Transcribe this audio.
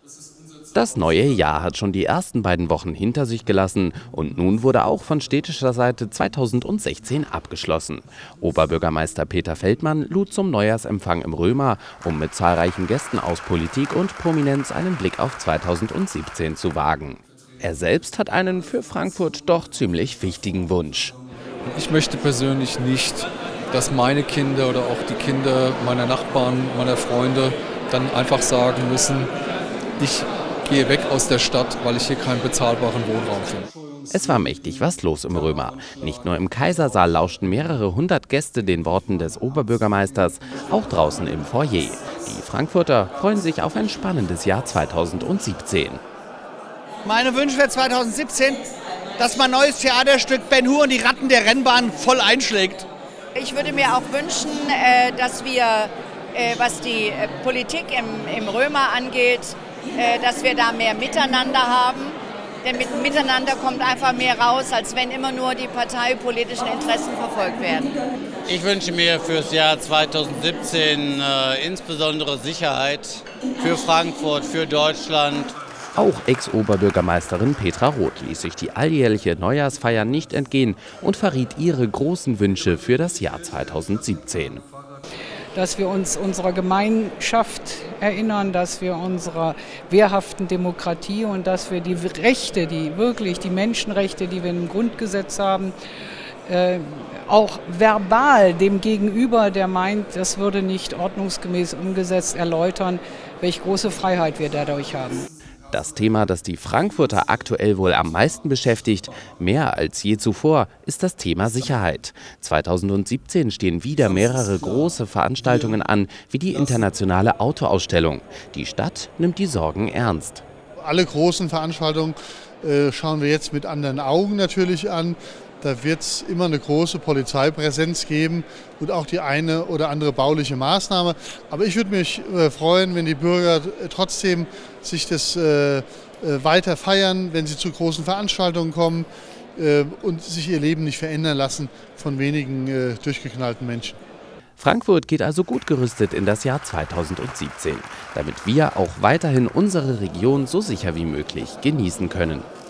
Das neue Jahr hat schon die ersten beiden Wochen hinter sich gelassen und nun wurde auch von städtischer Seite 2016 abgeschlossen. Oberbürgermeister Peter Feldmann lud zum Neujahrsempfang im Römer, um mit zahlreichen Gästen aus Politik und Prominenz einen Blick auf 2017 zu wagen. Er selbst hat einen für Frankfurt doch ziemlich wichtigen Wunsch. Ich möchte persönlich nicht, dass meine Kinder oder auch die Kinder meiner Nachbarn, meiner Freunde dann einfach sagen müssen, ich gehe weg aus der Stadt, weil ich hier keinen bezahlbaren Wohnraum finde. Es war mächtig was los im Römer. Nicht nur im Kaisersaal lauschten mehrere hundert Gäste den Worten des Oberbürgermeisters, auch draußen im Foyer. Die Frankfurter freuen sich auf ein spannendes Jahr 2017. Meine Wünsche für 2017, dass mein neues Theaterstück Ben Hur und die Ratten der Rennbahn voll einschlägt. Ich würde mir auch wünschen, dass wir, was die Politik im Römer angeht, dass wir da mehr Miteinander haben. Denn mit Miteinander kommt einfach mehr raus, als wenn immer nur die parteipolitischen Interessen verfolgt werden. Ich wünsche mir fürs Jahr 2017 insbesondere Sicherheit für Frankfurt, für Deutschland. Auch Ex-Oberbürgermeisterin Petra Roth ließ sich die alljährliche Neujahrsfeier nicht entgehen und verriet ihre großen Wünsche für das Jahr 2017. Dass wir uns unserer Gemeinschaft erinnern, dass wir unserer wehrhaften Demokratie und dass wir die Rechte, die Menschenrechte, die wir im Grundgesetz haben, auch verbal dem Gegenüber, der meint, das würde nicht ordnungsgemäß umgesetzt, erläutern, welche große Freiheit wir dadurch haben. Das Thema, das die Frankfurter aktuell wohl am meisten beschäftigt, mehr als je zuvor, ist das Thema Sicherheit. 2017 stehen wieder mehrere große Veranstaltungen an, wie die internationale Autoausstellung. Die Stadt nimmt die Sorgen ernst. Alle großen Veranstaltungen schauen wir jetzt mit anderen Augen natürlich an. Da wird es immer eine große Polizeipräsenz geben und auch die eine oder andere bauliche Maßnahme. Aber ich würde mich freuen, wenn die Bürger trotzdem sich das weiter feiern, wenn sie zu großen Veranstaltungen kommen und sich ihr Leben nicht verändern lassen von wenigen durchgeknallten Menschen. Frankfurt geht also gut gerüstet in das Jahr 2017, damit wir auch weiterhin unsere Region so sicher wie möglich genießen können.